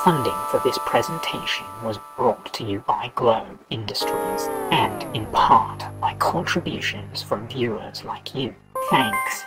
Funding for this presentation was brought to you by Globe Industries and in part by contributions from viewers like you. Thanks.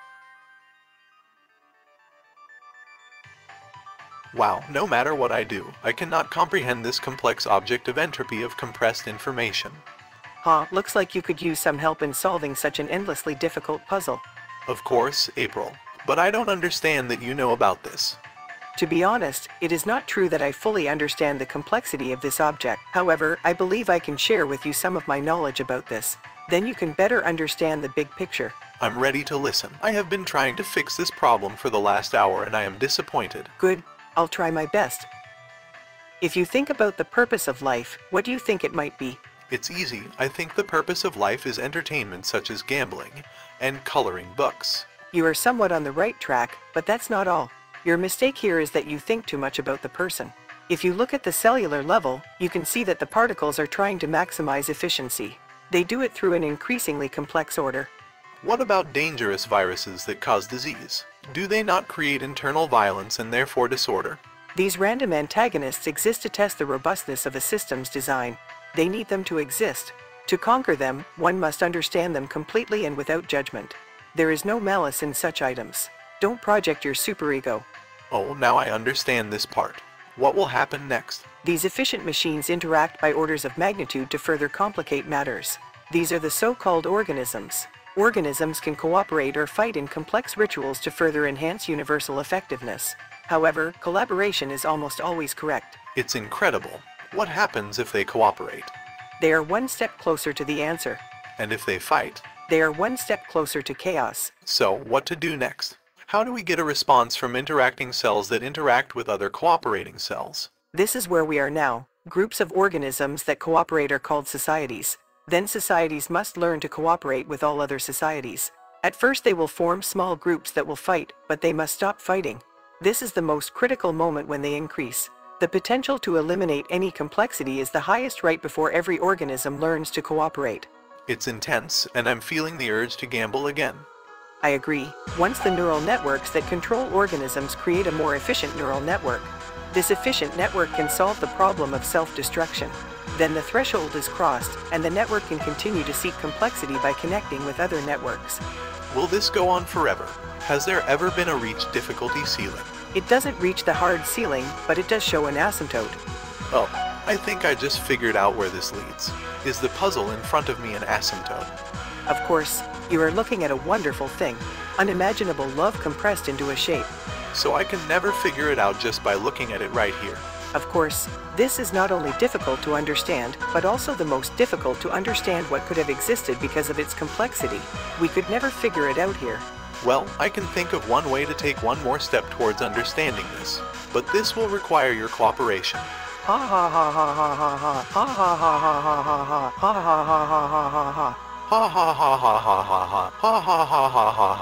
Wow, no matter what I do, I cannot comprehend this complex object of entropy of compressed information. Looks like you could use some help in solving such an endlessly difficult puzzle. Of course, April. But I don't understand that you know about this. To be honest, it is not true that I fully understand the complexity of this object. However, I believe I can share with you some of my knowledge about this. Then you can better understand the big picture. I'm ready to listen. I have been trying to fix this problem for the last hour and I am disappointed. Good. I'll try my best. If you think about the purpose of life, what do you think it might be? It's easy. I think the purpose of life is entertainment such as gambling and coloring books. You are somewhat on the right track, but that's not all. Your mistake here is that you think too much about the person. If you look at the cellular level, you can see that the particles are trying to maximize efficiency. They do it through an increasingly complex order. What about dangerous viruses that cause disease? Do they not create internal violence and therefore disorder? These random antagonists exist to test the robustness of a system's design. They need them to exist. To conquer them, one must understand them completely and without judgment. There is no malice in such items. Don't project your superego. Oh, now I understand this part. What will happen next? These efficient machines interact by orders of magnitude to further complicate matters. These are the so-called organisms. Organisms can cooperate or fight in complex rituals to further enhance universal effectiveness. However, collaboration is almost always correct. It's incredible. What happens if they cooperate? They are one step closer to the answer. And if they fight? They are one step closer to chaos. So, what to do next? How do we get a response from interacting cells that interact with other cooperating cells? This is where we are now. Groups of organisms that cooperate are called societies. Then societies must learn to cooperate with all other societies. At first they will form small groups that will fight, but they must stop fighting. This is the most critical moment when they increase. The potential to eliminate any complexity is the highest right before every organism learns to cooperate. It's intense, and I'm feeling the urge to gamble again. I agree. Once the neural networks that control organisms create a more efficient neural network, this efficient network can solve the problem of self-destruction. Then the threshold is crossed, and the network can continue to seek complexity by connecting with other networks. Will this go on forever? Has there ever been a reach difficulty ceiling? It doesn't reach the hard ceiling, but it does show an asymptote. Oh, I think I just figured out where this leads. Is the puzzle in front of me an asymptote? Of course, you are looking at a wonderful thing. Unimaginable love compressed into a shape. So I can never figure it out just by looking at it right here. Of course, this is not only difficult to understand, but also the most difficult to understand what could have existed because of its complexity. We could never figure it out here. Well, I can think of one way to take one more step towards understanding this, but this will require your cooperation. Ha ha ha ha ha ha ha ha ha ha ha ha ha ha ha ha ha ha ha ha. Ha ha ha ha ha ha ha ha ha ha ha ha ha